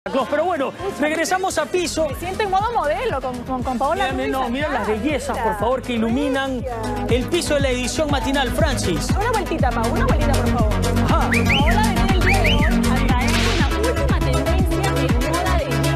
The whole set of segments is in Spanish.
Pero bueno, regresamos a piso. Me siento en modo modelo con Paola Ruiz. No, mira las bellezas, por favor, que iluminan el piso de la edición matinal. Francis. Una vueltita, Pau, una vueltita, por favor. Ajá. Paola venía el día de hoy a traer una última tendencia en moda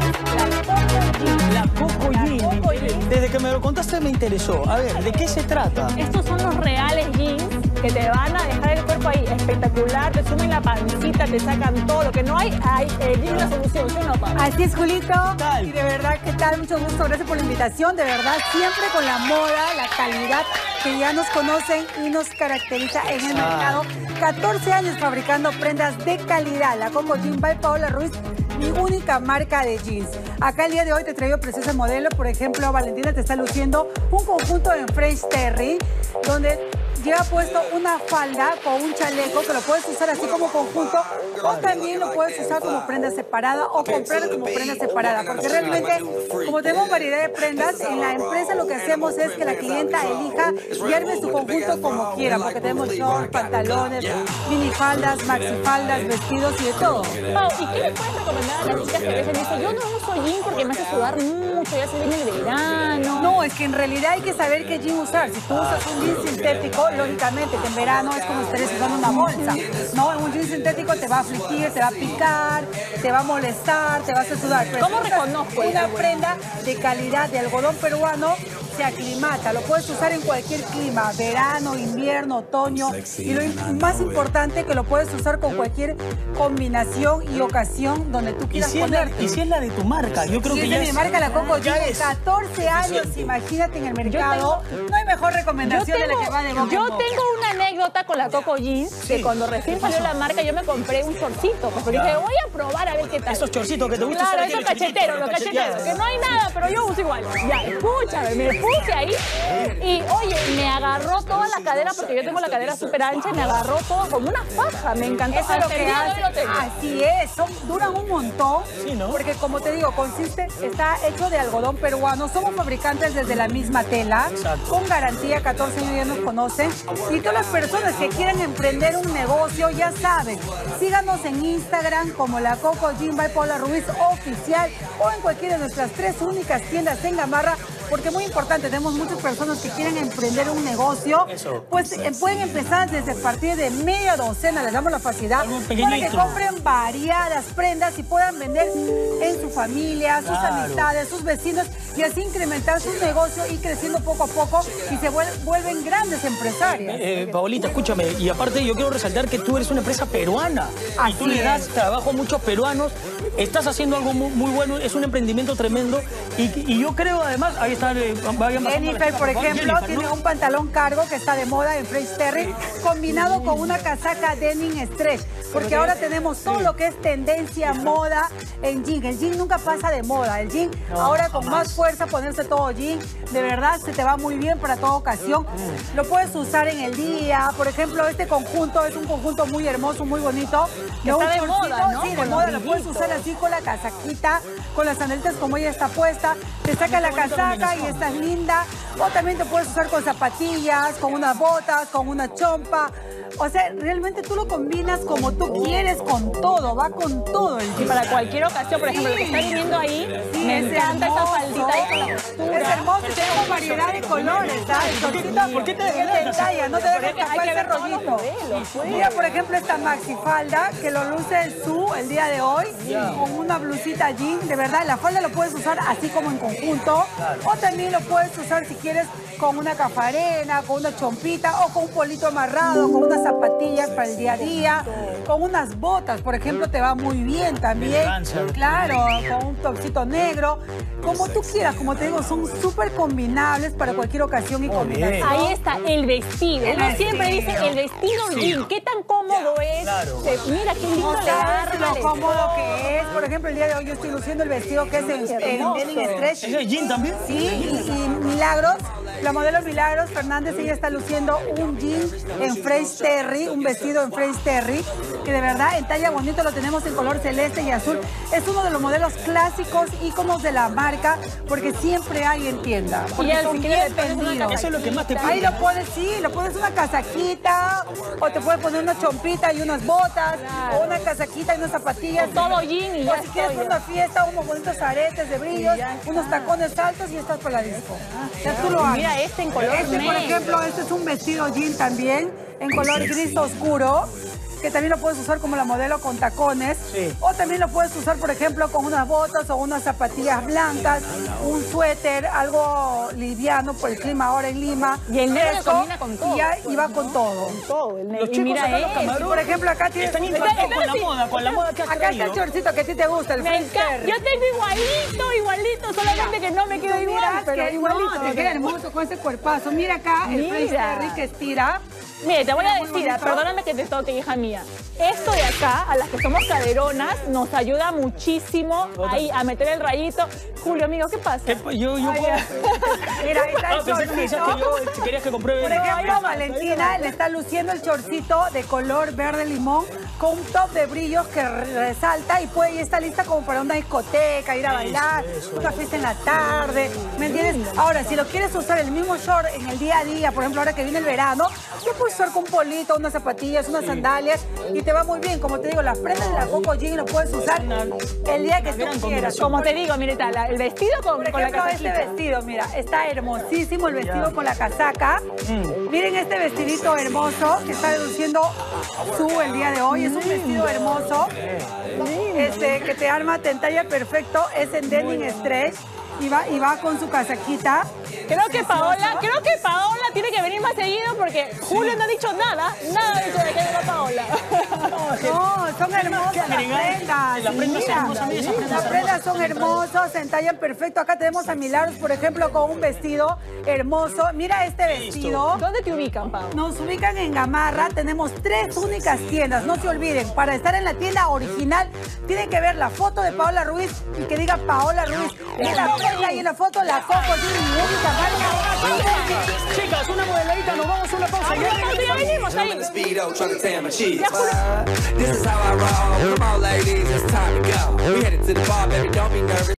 de jeans, la Coco Jeans. Desde que me lo contaste me interesó. A ver, ¿de qué se trata? Estos son los reales jeans que te van a dejar el cuerpo ahí espectacular, te suben la pancita, te sacan todo. Lo que no hay jeans la solución, ¿sí o no, Pau? Así es, Julito. tal? Y de verdad, ¿qué tal? Mucho gusto, gracias por la invitación. De verdad, siempre con la moda, la calidad que ya nos conocen y nos caracteriza en el mercado. 14 años fabricando prendas de calidad. La Coco Jeans by Paola Ruiz, mi única marca de jeans. Acá el día de hoy te traigo precioso modelo. Por ejemplo, Valentina te está luciendo un conjunto en French Terry, donde lleva puesto una falda con un chaleco que lo puedes usar así como conjunto, o también lo puedes usar como prenda separada o comprar como prenda separada, porque realmente como tenemos variedad de prendas, en la empresa lo que hacemos es que la clienta elija y arme su conjunto como quiera, porque tenemos shorts, pantalones, minifaldas, maxifaldas, vestidos y de todo. Pau, ¿y qué le puedes recomendar a las chicas que a veces dicen, yo no uso jean porque me hace sudar mucho, ya se viene el verano? No, es que en realidad hay que saber qué jean usar. Si tú usas un jean sintético, lógicamente que en verano es como si estarías usando una bolsa, ¿no? En un jean sintético te va a afligir, te va a picar, te va a molestar, te va a hacer sudar. Pero ¿Cómo reconozco una eso, prenda de calidad de algodón peruano? Se aclimata, lo puedes usar en cualquier clima, verano, invierno, otoño, y lo más importante que lo puedes usar con cualquier combinación y ocasión donde tú quieras ponerte. Y si es la de tu marca, yo creo Si que es ya de mi marca, la Coco ya Jeans, es 14 años, imagínate en el mercado. No hay mejor recomendación de la que va de boca en Yo boca. tengo una anécdota con la Coco Jeans, que cuando recién salió la marca yo me compré un shortcito, porque dije, voy a probar a ver qué tal. esos chorcitos que te gustan. Claro, esos cacheteros, los cacheteros, que no hay nada, pero yo uso igual. Ya, escúchame, me puse ahí y, oye, me agarró toda la cadera, porque yo tengo la cadera súper ancha, y me agarró todo como una faja, me encantó. Eso es lo Hasta el que día de hoy hace. lo tengo. Así es, duran un montón. Sí, ¿no? Porque como te digo, está hecho de algodón peruano. Somos fabricantes desde la misma tela. Exacto. Con garantía, 14 años ya nos conocen. Y todas las personas que quieren emprender un negocio, ya saben. Síganos en Instagram como la Coco Jeans by Paola Ruiz Oficial, o en cualquiera de nuestras 3 únicas tiendas en Gamarra. Porque muy importante, tenemos muchas personas que quieren emprender un negocio. Eso. Pues pueden empezar desde partir de media docena, les damos la facilidad Algo para que pequeñito. compren variadas prendas y puedan vender en su familia, sus Claro. amistades, sus vecinos, y así incrementar su negocio y creciendo poco a poco, y se vuelven grandes empresarias. Paolita, escúchame, y aparte yo quiero resaltar que tú eres una empresa peruana. Y tú Así le das es. trabajo a muchos peruanos. Estás haciendo algo muy bueno, es un emprendimiento tremendo. Y yo creo además, ahí está, vayan pasando Jennifer, la por cámara, ejemplo, Jennifer, tiene ¿no? un pantalón cargo que está de moda en French Terry, combinado con una casaca denim stretch, porque ahora tenemos todo lo que es tendencia, moda en jean. El jean nunca pasa de moda. El jean ahora con más fuerza, ponerse todo jean, de verdad se te va muy bien para toda ocasión. Lo puedes usar en el día. Por ejemplo, este conjunto es un conjunto muy hermoso, muy bonito. Que está un de shortcito, moda, ¿no? Sí, de Con moda. los Lo puedes brillitos. usar así con la casaquita, con las sandalitas como ella está puesta. Te saca la casaca y estás linda. O también te puedes usar con zapatillas, con unas botas, con una chompa. O sea, realmente tú lo combinas como tú quieres, con todo, va con todo el Y jean. para cualquier ocasión, por ejemplo, lo que está viniendo ahí, Sí, me es encanta esa hermoso. faldita ahí con la costura. Es hermoso, tenemos variedad de colores, ¿sabes? ¿Por qué te te detalla? No te dejes Porque hay escapar que ese ver todos los rollito. modelos, pues. Mira, por ejemplo, esta maxifalda que lo luce Su el día de hoy, con una blusita jean. De verdad, la falda lo puedes usar así como en conjunto, o también lo puedes usar si quieres con una cafarena, con una chompita, o con un polito amarrado, con unas zapatillas para el día a día, con unas botas, por ejemplo, te va muy bien también. Elegancia. Claro, con un topsito negro, como tú quieras. Como te digo, son súper combinables para cualquier ocasión y combinación. Ahí está, el vestido. El Uno siempre dice vestido. el vestido jean. ¿Qué tan cómodo es? Claro. Mira, qué lindo No le sabes arma lo el cómodo que es. Por ejemplo, el día de hoy yo estoy luciendo el vestido que es en Hermoso. denim stretch. ¿Ese es jean también? Sí, y Milagros La modelo Milagros Fernández, ella está luciendo un jean en Fresh Terry, un vestido en Fresh Terry, que de verdad en talla bonito lo tenemos en color celeste y azul. Es uno de los modelos clásicos, íconos de la marca, porque siempre hay en tienda. Porque Y son si bien quieres poner una vendidos. Eso es lo que más te Ahí pinta. lo pones, sí, lo pones una casaquita, o te puedes poner una chompita y unas botas, Claro. o una casaquita y unas zapatillas. O todo jean y O ya si quieres estoy. una fiesta, unos bonitos aretes de brillos, unos tacones altos y estás por la disco. Ya tú lo haces. Mira este en color Este, por negro. ejemplo, este es un vestido jean también, en color gris oscuro, que también lo puedes usar como la modelo con tacones. Sí. O también lo puedes usar, por ejemplo, con unas botas o unas zapatillas blancas, un suéter, algo liviano por el clima ahora en Lima. Y el negro fresco, combina con todo. Y va con todo. Todo, el negro. Los Y chicos mira acá, los este. camarones, Por ejemplo, acá tienes... están impactados con la moda que has Acá está el traído. chorcito que a ti te gusta, el Me Fresh encanta. Terry. Yo tengo igualito, solamente que no me quedo Tú igual, miras pero que igualito. no, te queda hermoso con ese cuerpazo. Mira acá el Fresh Mira. Terry que estira. Mire, te voy a Mira, muy decir, bonito. perdóname que te toque, hija mía. Esto de acá, a las que somos caderonas, nos ayuda muchísimo ahí a meter el rayito. Julio, amigo, ¿qué pasa? Yo Ay, Mira, ahí está el pensé que me decías que chorcito. yo querías que compruebe. Por ejemplo, Valentina le está luciendo el chorcito de color verde limón con un top de brillos que resalta y puede y está lista como para una discoteca, ir a bailar, una fiesta en la tarde, ¿me entiendes? Ahora, si lo quieres usar el mismo short en el día a día, por ejemplo, ahora que viene el verano, lo puedes usar con un polito, unas zapatillas, unas sandalias y te va muy bien. Como te digo, las prendas de la Coco Jean lo puedes usar el día que gran tú quieras. Como te digo, mire, el vestido con Por la ejemplo, este casaquita. vestido, mira, está hermosísimo el vestido con la casaca. Miren este vestidito hermoso que está luciendo Su el día de hoy. Es un vestido hermoso que te arma, te entalla perfecto. Es en denim stretch y va con su casaquita. Creo que Paola tiene que venir más seguido porque Julio no ha dicho nada ha dicho de que venga Paola. No, son hermosas las prendas. Las prendas Mira, hermosas, mira esas prendas las prendas son hermosas, se entallan perfecto. Acá tenemos a Milagros, por ejemplo, con un vestido hermoso. Mira este vestido. ¿Dónde te ubican, Paola? Nos ubican en Gamarra, tenemos 3 únicas tiendas. No se olviden, para estar en la tienda original, tienen que ver la foto de Paola Ruiz y que diga Paola Ruiz. Y en la prenda y en la foto, la Coco Jean, mi única marca. Chicas, una modeladita, nos vamos a una pausa. Ya venimos ahí. Speedo, trying to tear my cheese. This is how I roll. Come on, ladies, it's time to go. We headed to the bar, baby, don't be nervous.